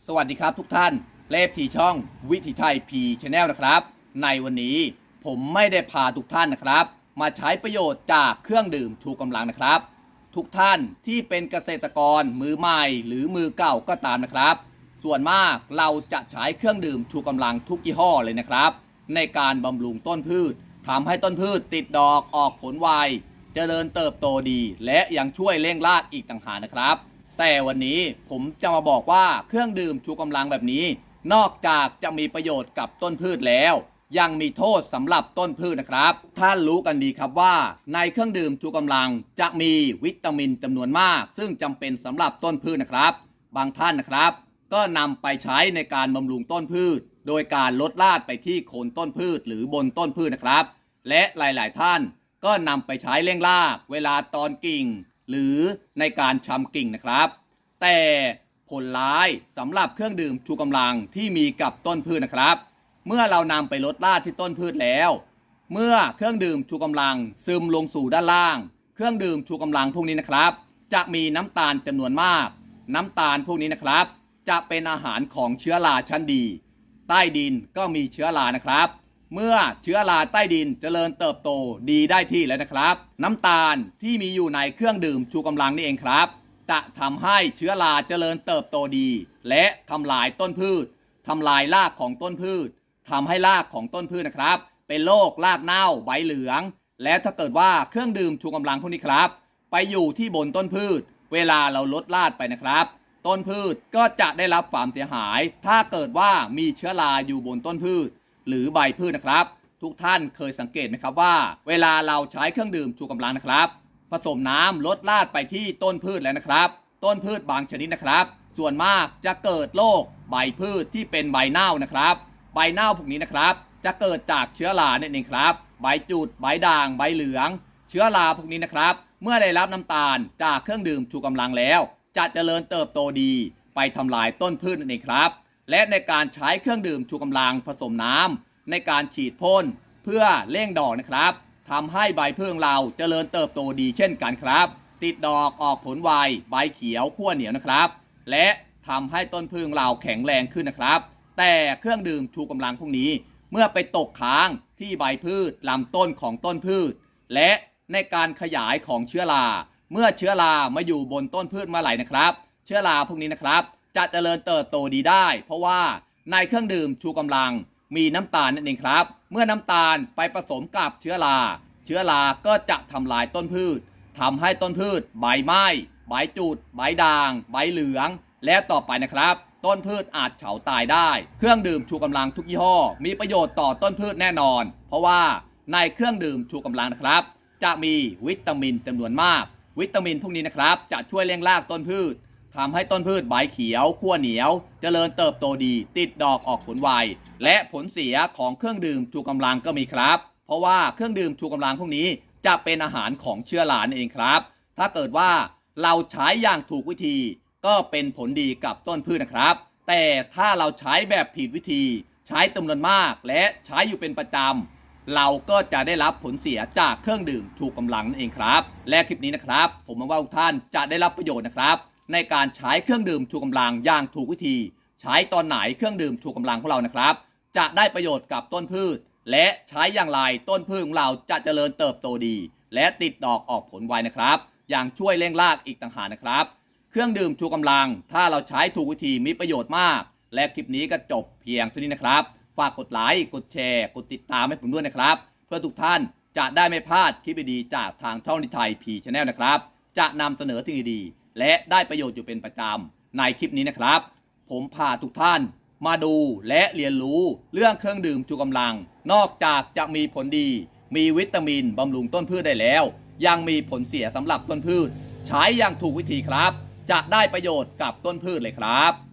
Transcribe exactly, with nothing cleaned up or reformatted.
สวัสดีครับทุกท่านเลฟทีช่องวิถีไทยพีชาแนลนะครับในวันนี้ผมไม่ได้พาทุกท่านนะครับมาใช้ประโยชน์จากเครื่องดื่มชูกำลังนะครับทุกท่านที่เป็นเกษตรกรมือใหม่หรือมือเก่าก็ตามนะครับส่วนมากเราจะใช้เครื่องดื่มชูกำลังทุกยี่ห้อเลยนะครับในการบำรุงต้นพืชทำให้ต้นพืชติดดอกออกผลไวเจริญเติบโตดีและยังช่วยเร่งรากอีกต่างหากนะครับแต่วันนี้ผมจะมาบอกว่าเครื่องดื่มชูกำลังแบบนี้นอกจากจะมีประโยชน์กับต้นพืชแล้วยังมีโทษสำหรับต้นพืชนะครับท่านรู้กันดีครับว่าในเครื่องดื่มชูกำลังจะมีวิตามินจำนวนมากซึ่งจำเป็นสำหรับต้นพืชนะครับบางท่านนะครับก็นำไปใช้ในการบำรุงต้นพืชโดยการลดรากไปที่โคนต้นพืชหรือบนต้นพืชนะครับและหลายๆท่านก็นำไปใช้เร่งรากเวลาตอนกิ่งหรือในการชำกิ่งนะครับแต่ผลร้ายสำหรับเครื่องดื่มชูกำลังที่มีกับต้นพืชนะครับเมื่อเรานำไปลดรากที่ต้นพืชแล้วเมื่อเครื่องดื่มชูกำลังซึมลงสู่ด้านล่างเครื่องดื่มชูกำลังพวกนี้นะครับจะมีน้ำตาลจำนวนมากน้ำตาลพวกนี้นะครับจะเป็นอาหารของเชื้อราชั้นดีใต้ดินก็มีเชื้อรานะครับเมื่อเชื้อราใต้ดินเจริญเติบโตดีได้ที่แล้วนะครับน้ำตาลที่มีอยู่ในเครื่องดื่มชูกำลังนี่เองครับจะทำให้เชื้อราเจริญเติบโตดีและทำลายต้นพืชทำลายรากของต้นพืชทำให้รากของต้นพืชนะครับเป็นโรครากเน่าใบเหลืองและถ้าเกิดว่าเครื่องดื่มชูกำลังพวกนี้ครับไปอยู่ที่บนต้นพืชเวลาเราลดรากไปนะครับต้นพืชก็จะได้รับความเสียหายถ้าเกิดว่ามีเชื้อราอยู่บนต้นพืชหรือใบพืชนะครับทุกท่านเคยสังเกตไหมครับว่าเวลาเราใช้เครื่องดื่มชูกำลังนะครับผสมน้ำลดรากไปที่ต้นพืชแล้วนะครับต้นพืชบางชนิดนะครับส่วนมากจะเกิดโรคใบพืชที่เป็นใบเน่านะครับใบเน่าพวกนี้นะครับจะเกิดจากเชื้อราเนี่ยเองครับใบจุดใบด่างใบเหลืองเชื้อราพวกนี้นะครับเมื่อได้รับน้ำตาลจากเครื่องดื่มชูกำลังแล้วจะเจริญเติบโตดีไปทำลายต้นพืชนั่นเองครับและในการใช้เครื่องดื่มชูกำลังผสมน้ำในการฉีดพ่นเพื่อเร่งดอกนะครับทำให้ใบพืชเราเจริญเติบโตดีเช่นกันครับติดดอกออกผลไวใบเขียวขั้วเหนียวนะครับและทำให้ต้นพืชเราแข็งแรงขึ้นนะครับแต่เครื่องดื่มชูกำลังพวกนี้เมื่อไปตกค้างที่ใบพืชลำต้นของต้นพืชและในการขยายของเชื้อราเมื่อเชื้อรามาอยู่บนต้นพืชเมื่อไหร่นะครับเชื้อราพวกนี้นะครับจะเจริญเติบโตดีได้เพราะว่าในเครื่องดื่มชูกำลังมีน้ำตาลนั่นเองครับเมื่อน้ำตาลไปผสมกับเชื้อราเชื้อราก็จะทำลายต้นพืชทำให้ต้นพืชใบไหม้ใบจุดใบด่างใบเหลืองและต่อไปนะครับต้นพืชอาจเฉาตายได้เครื่องดื่มชูกำลังทุกยี่ห้อมีประโยชน์ต่อต้นพืชแน่นอนเพราะว่าในเครื่องดื่มชูกำลังนะครับจะมีวิตามินจำนวนมากวิตามินพวกนี้นะครับจะช่วยเร่งรากต้นพืชทำให้ต้นพืชใบเขียวขั้วเหนียวเจริญเติบโตดีติดดอกออกผลไวและผลเสียของเครื่องดื่มชูกำลังก็มีครับเพราะว่าเครื่องดื่มชูกำลังพวกนี้จะเป็นอาหารของเชื้อราเองครับถ้าเกิดว่าเราใช้อย่างถูกวิธีก็เป็นผลดีกับต้นพืชนะครับแต่ถ้าเราใช้แบบผิดวิธีใช้จำนวนมากและใช้อยู่เป็นประจำเราก็จะได้รับผลเสียจากเครื่องดื่มชูกำลังนั่นเองครับและคลิปนี้นะครับผมหวังว่าทุกท่านจะได้รับประโยชน์นะครับในการใช้เครื่องดื่มชูกำลังอย่างถูกวิธีใช้ตอนไหนเครื่องดื่มชูกำลังของเรานะครับจะได้ประโยชน์กับต้นพืชและใช้อย่างไรต้นพืชของเราจะเจริญเติบโตดีและติดดอกออกผลไวนะครับอย่างช่วยเร่งรากอีกต่างหากนะครับเครื่องดื่มชูกำลังถ้าเราใช้ถูกวิธีมีประโยชน์มากและคลิปนี้ก็จบเพียงเท่านี้นะครับฝากกดไลค์กดแชร์กดติดตามให้ผมด้วยนะครับเพื่อทุกท่านจะได้ไม่พลาดคลิปดีๆจากทางช่องนิไทยพีชาแนลนะครับจะนำเสนอสิ่งดีๆและได้ประโยชน์อยู่เป็นประจำในคลิปนี้นะครับผมพาทุกท่านมาดูและเรียนรู้เรื่องเครื่องดื่มชูกำลังนอกจากจะมีผลดีมีวิตามินบำรุงต้นพืชได้แล้วยังมีผลเสียสำหรับต้นพืชใช้อย่างถูกวิธีครับจะได้ประโยชน์กับต้นพืชเลยครับ